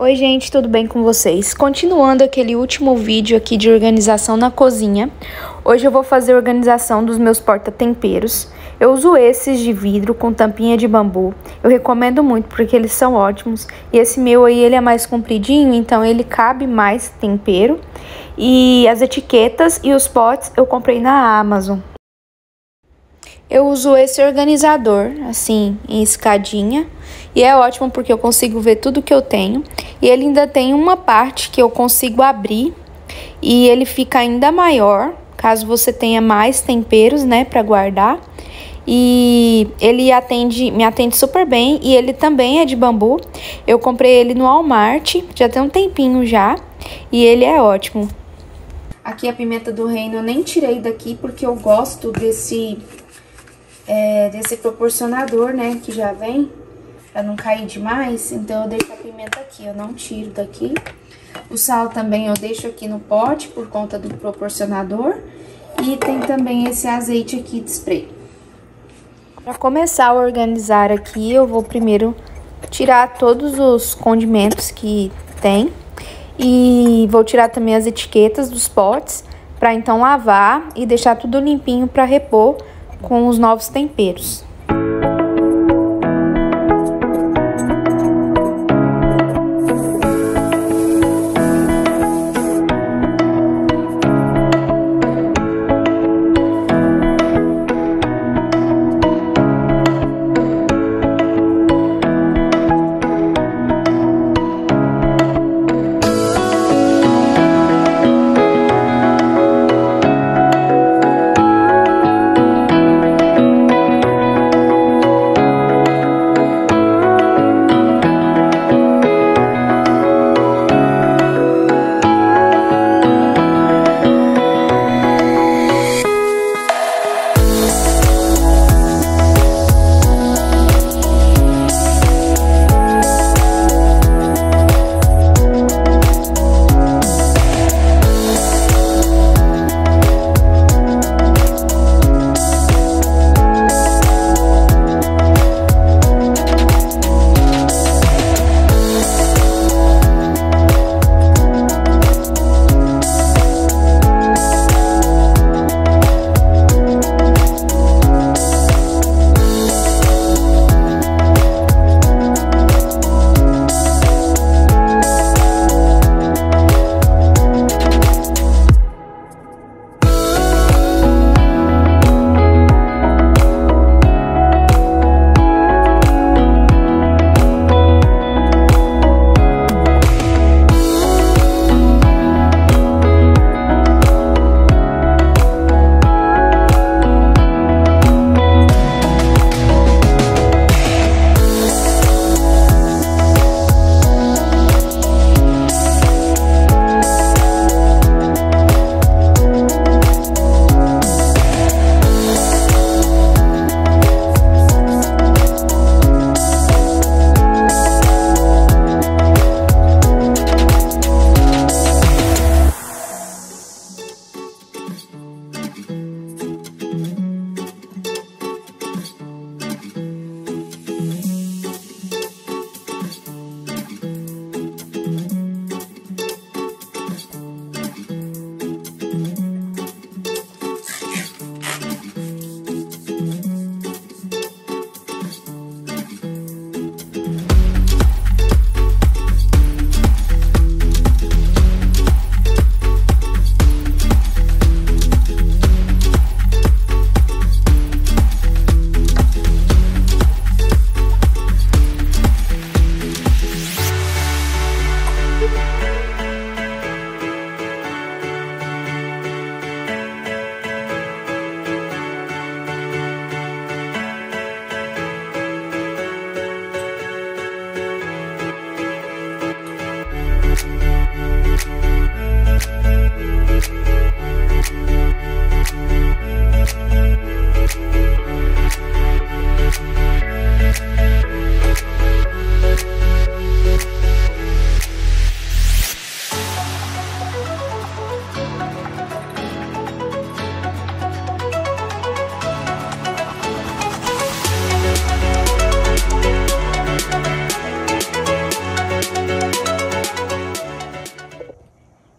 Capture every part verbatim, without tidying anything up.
Oi gente, tudo bem com vocês? Continuando aquele último vídeo aqui de organização na cozinha, hoje eu vou fazer a organização dos meus porta-temperos. Eu uso esses de vidro com tampinha de bambu, eu recomendo muito porque eles são ótimos. E esse meu aí, ele é mais compridinho, então ele cabe mais tempero. E as etiquetas e os potes eu comprei na Amazon. Eu uso esse organizador, assim, em escadinha. E é ótimo porque eu consigo ver tudo que eu tenho. E ele ainda tem uma parte que eu consigo abrir. E ele fica ainda maior, caso você tenha mais temperos, né, pra guardar. E ele atende, me atende super bem. E ele também é de bambu. Eu comprei ele no Walmart, já tem um tempinho já. E ele é ótimo. Aqui a pimenta do reino eu nem tirei daqui porque eu gosto desse... É, desse proporcionador, né, que já vem, pra não cair demais, então eu deixo a pimenta aqui, eu não tiro daqui. O sal também eu deixo aqui no pote, por conta do proporcionador, e tem também esse azeite aqui de spray. Pra começar a organizar aqui, eu vou primeiro tirar todos os condimentos que tem, e vou tirar também as etiquetas dos potes, pra então lavar e deixar tudo limpinho pra repor com os novos temperos.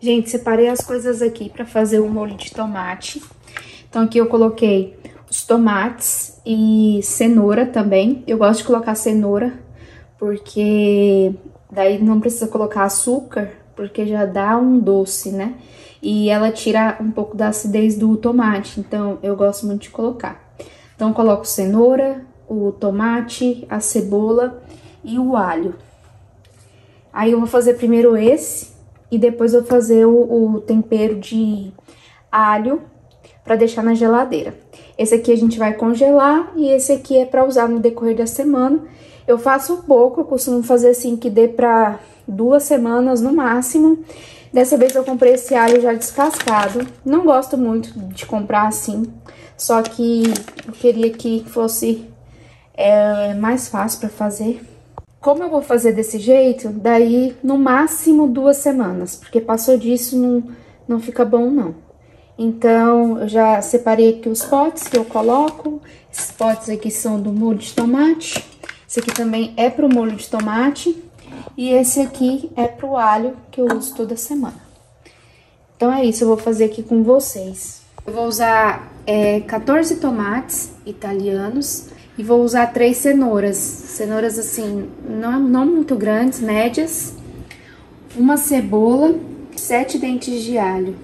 Gente, separei as coisas aqui para fazer o molho de tomate. Então aqui eu coloquei os tomates e cenoura também. Eu gosto de colocar cenoura porque daí não precisa colocar açúcar, porque já dá um doce, né? E ela tira um pouco da acidez do tomate, então eu gosto muito de colocar. Então eu coloco cenoura, o tomate, a cebola e o alho. Aí eu vou fazer primeiro esse e depois eu vou fazer o, o tempero de alho para deixar na geladeira. Esse aqui a gente vai congelar e esse aqui é para usar no decorrer da semana. Eu faço pouco, eu costumo fazer assim que dê para duas semanas no máximo. Dessa vez eu comprei esse alho já descascado. Não gosto muito de comprar assim, só que eu queria que fosse é, mais fácil para fazer. Como eu vou fazer desse jeito, daí no máximo duas semanas, porque passou disso não, não fica bom não. Então, eu já separei aqui os potes que eu coloco. Esses potes aqui são do molho de tomate. Esse aqui também é pro molho de tomate. E esse aqui é pro alho, que eu uso toda semana. Então, é isso, eu vou fazer aqui com vocês. Eu vou usar é, quatorze tomates italianos e vou usar três cenouras. Cenouras, assim, não, não muito grandes, médias. Uma cebola, sete dentes de alho.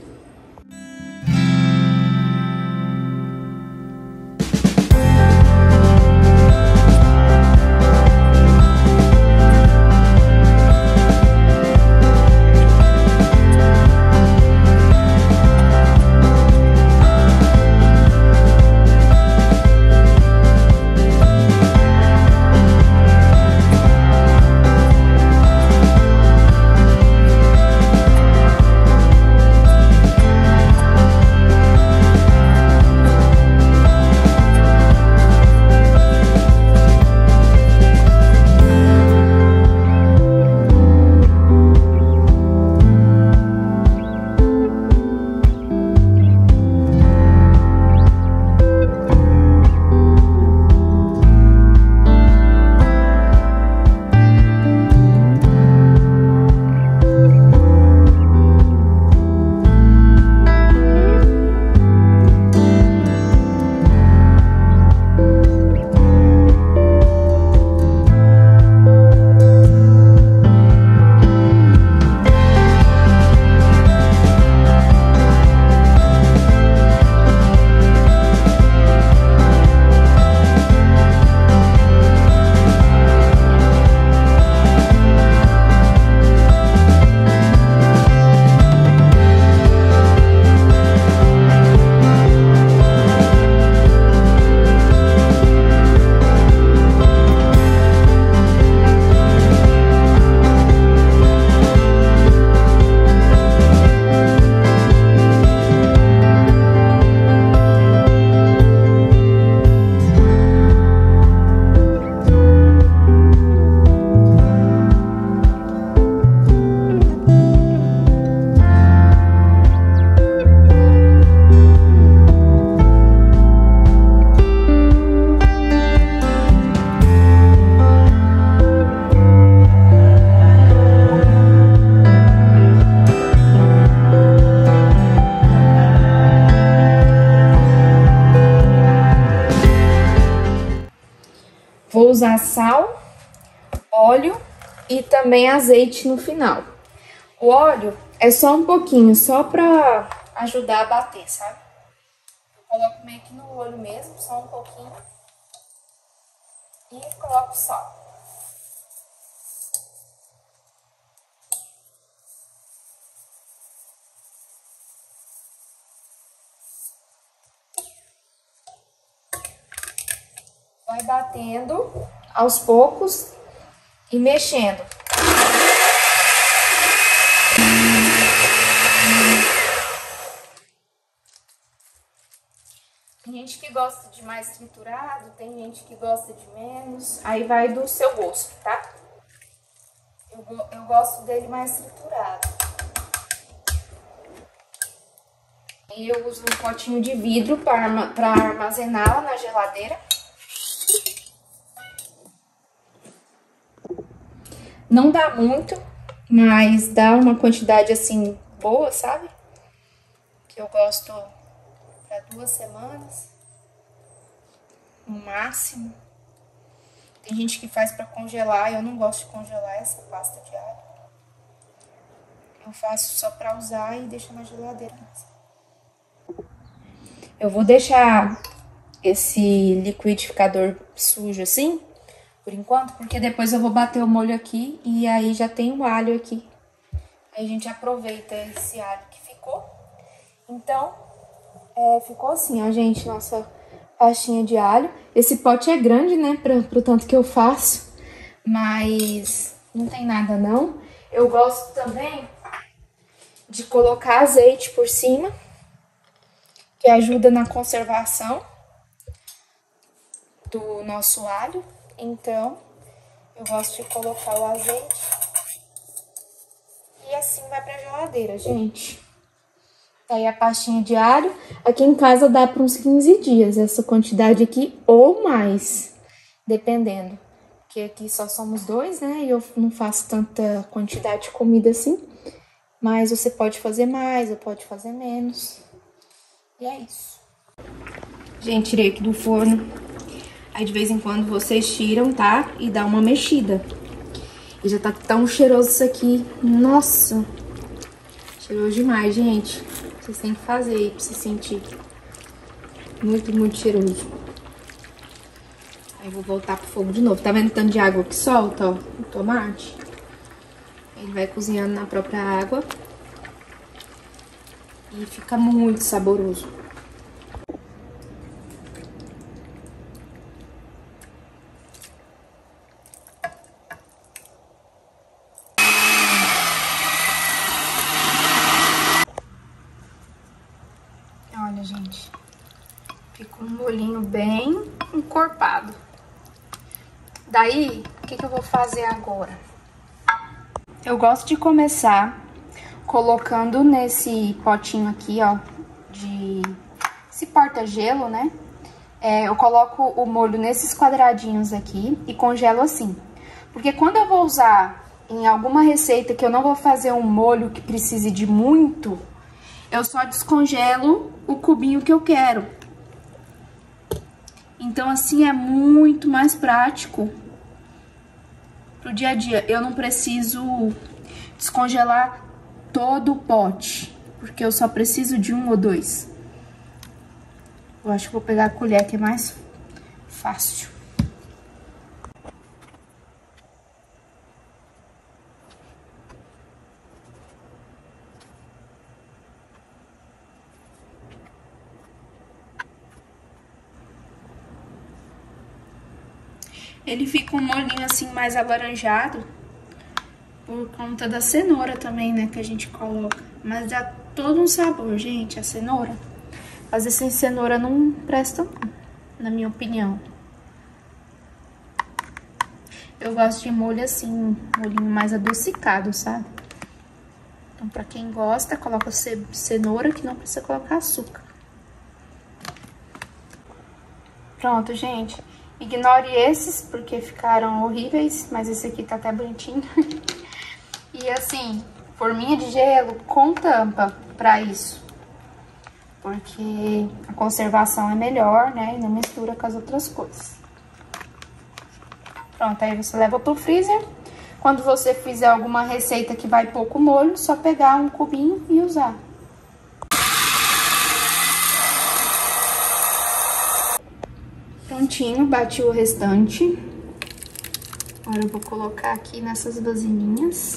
Vou usar sal, óleo e também azeite no final. O óleo é só um pouquinho, só pra ajudar a bater, sabe? Eu coloco meio que no olho mesmo, só um pouquinho. E coloco sal. Vai batendo aos poucos e mexendo. Tem gente que gosta de mais triturado, tem gente que gosta de menos. Aí vai do seu gosto, tá? Eu, eu gosto dele mais triturado. E eu uso um potinho de vidro para armazená-la na geladeira. Não dá muito, mas dá uma quantidade assim boa, sabe? Que eu gosto para duas semanas, no máximo. Tem gente que faz para congelar, eu não gosto de congelar essa pasta de alho. Eu faço só para usar e deixo na geladeira mesmo. Eu vou deixar esse liquidificador sujo assim, por enquanto, porque depois eu vou bater o molho aqui e aí já tem o alho aqui. Aí a gente aproveita esse alho que ficou. Então, é, ficou assim, ó, gente, nossa pastinha de alho. Esse pote é grande, né, pra, pro tanto que eu faço, mas não tem nada não. Eu gosto também de colocar azeite por cima, que ajuda na conservação do nosso alho. Então, eu gosto de colocar o azeite e assim vai pra geladeira, gente. Tá aí a pastinha de alho. Aqui em casa dá para uns quinze dias essa quantidade aqui ou mais, dependendo. Porque aqui só somos dois, né? E eu não faço tanta quantidade de comida assim. Mas você pode fazer mais ou pode fazer menos. E é isso. Gente, tirei aqui do forno. Aí de vez em quando vocês tiram, tá? E dá uma mexida. E já tá tão cheiroso isso aqui. Nossa! Cheiroso demais, gente. Vocês têm que fazer aí pra se sentir. Muito, muito cheiroso. Aí eu vou voltar pro fogo de novo. Tá vendo o tanto de água que solta, ó? O tomate. Ele vai cozinhando na própria água. E fica muito saboroso. Olha, gente. Fica um molhinho bem encorpado. Daí, o que que eu vou fazer agora? Eu gosto de começar colocando nesse potinho aqui, ó, de esse porta-gelo, né? É, eu coloco o molho nesses quadradinhos aqui e congelo assim. Porque quando eu vou usar em alguma receita que eu não vou fazer um molho que precise de muito, eu só descongelo o cubinho que eu quero. Então, assim, é muito mais prático pro dia a dia. Eu não preciso descongelar todo o pote, porque eu só preciso de um ou dois. Eu acho que vou pegar a colher, que é mais fácil. Ele fica um molhinho assim mais alaranjado por conta da cenoura também, né, que a gente coloca. Mas dá todo um sabor, gente, a cenoura. Fazer sem cenoura não presta, na minha opinião. Eu gosto de molho assim, molhinho mais adocicado, sabe? Então, pra quem gosta, coloca cenoura, que não precisa colocar açúcar. Pronto, gente. Ignore esses, porque ficaram horríveis, mas esse aqui tá até bonitinho. E assim, forminha de gelo com tampa pra isso. Porque a conservação é melhor, né? E não mistura com as outras coisas. Pronto, aí você leva pro freezer. Quando você fizer alguma receita que vai pouco molho, só pegar um cubinho e usar. Prontinho, bati o restante. Agora eu vou colocar aqui nessas vasilhinhas.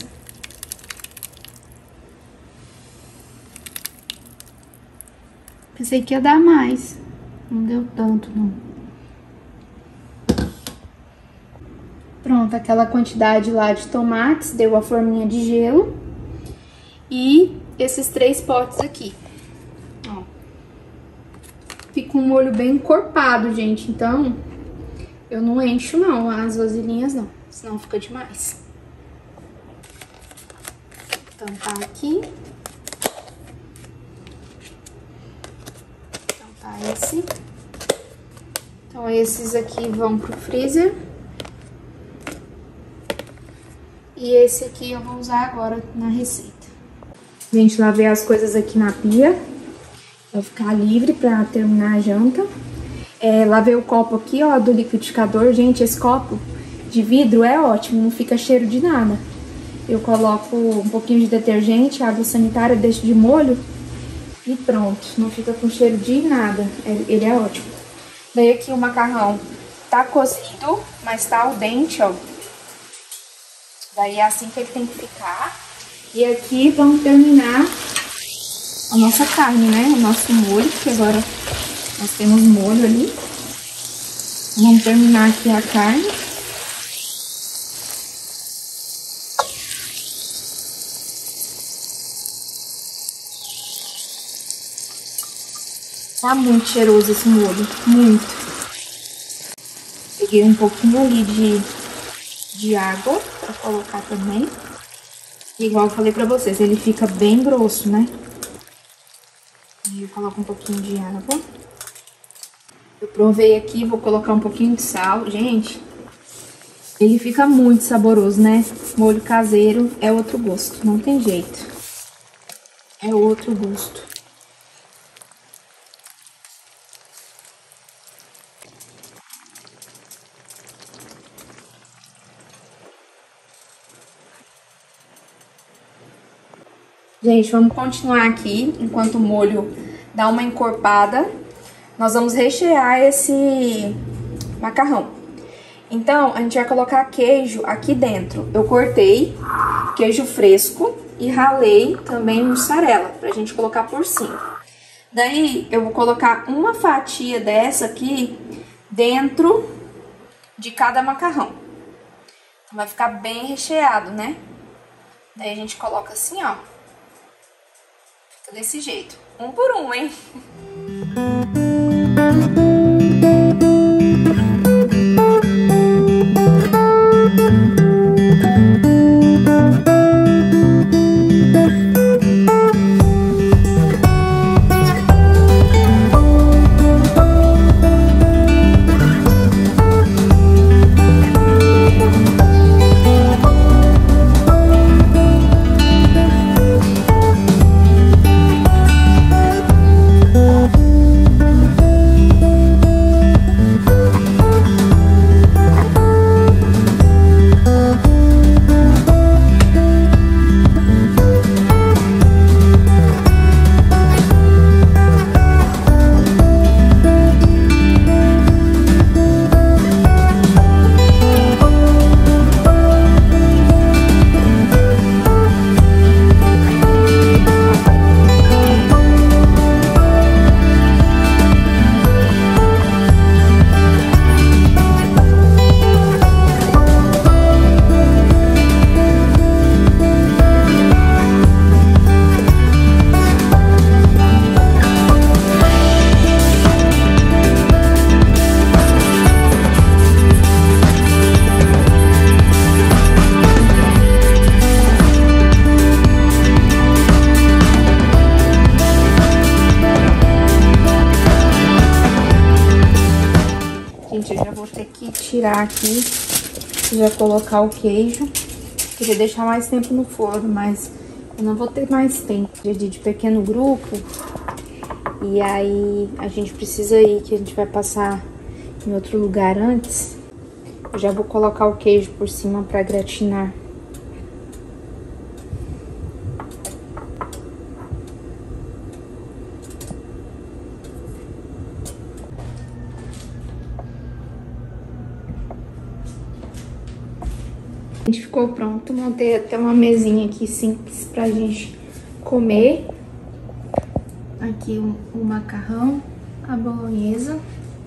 Pensei que ia dar mais, não deu tanto não. Pronto, aquela quantidade lá de tomates, deu a forminha de gelo. E esses três potes aqui, ó. Fica um molho bem encorpado, gente, então eu não encho não as vasilhinhas não, senão fica demais. Vou tampar aqui. Tampar esse. Então esses aqui vão pro freezer. E esse aqui eu vou usar agora na receita. Gente, lavei as coisas aqui na pia. Vai ficar livre pra terminar a janta. É, lavei o copo aqui, ó, do liquidificador. Gente, esse copo de vidro é ótimo, não fica cheiro de nada. Eu coloco um pouquinho de detergente, água sanitária, deixo de molho e pronto. Não fica com cheiro de nada. Ele é ótimo. Daí aqui o macarrão tá cozido, mas tá al dente, ó. Daí é assim que ele tem que ficar. E aqui vamos terminar a nossa carne, né? O nosso molho, que agora nós temos molho ali. Vamos terminar aqui a carne. Tá muito cheiroso esse molho, muito. Peguei um pouquinho ali de, de água pra colocar também. Igual eu falei pra vocês, ele fica bem grosso, né? E eu coloco um pouquinho de água. Eu provei aqui, vou colocar um pouquinho de sal. Gente, ele fica muito saboroso, né? Molho caseiro é outro gosto, não tem jeito. É outro gosto. Gente, vamos continuar aqui, enquanto o molho dá uma encorpada, nós vamos rechear esse macarrão. Então, a gente vai colocar queijo aqui dentro. Eu cortei queijo fresco e ralei também mussarela, pra gente colocar por cima. Daí, eu vou colocar uma fatia dessa aqui dentro de cada macarrão. Então, vai ficar bem recheado, né? Daí, a gente coloca assim, ó. Desse jeito, um por um, hein? Gente, eu já vou ter que tirar aqui e já colocar o queijo. Queria deixar mais tempo no forno, mas eu não vou ter mais tempo. Dia de pequeno grupo. E aí a gente precisa ir, que a gente vai passar em outro lugar antes. Eu já vou colocar o queijo por cima pra gratinar. A gente ficou pronto, montei até uma mesinha aqui simples pra gente comer. Aqui o, o macarrão, a bolonhesa.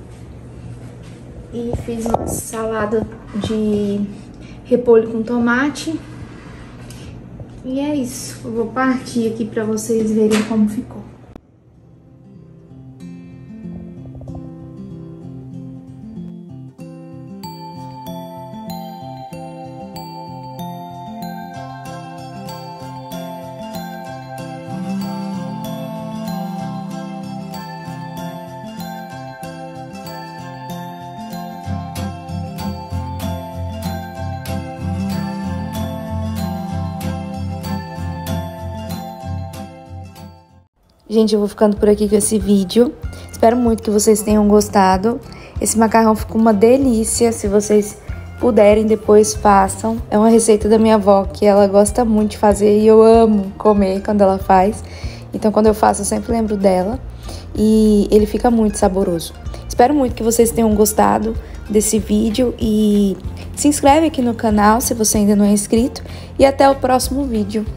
E fiz uma salada de repolho com tomate. E é isso, eu vou partir aqui pra vocês verem como ficou. Gente, eu vou ficando por aqui com esse vídeo. Espero muito que vocês tenham gostado. Esse macarrão ficou uma delícia. Se vocês puderem, depois façam. É uma receita da minha avó que ela gosta muito de fazer e eu amo comer quando ela faz. Então, quando eu faço, eu sempre lembro dela. E ele fica muito saboroso. Espero muito que vocês tenham gostado desse vídeo e se inscreve aqui no canal se você ainda não é inscrito. E até o próximo vídeo.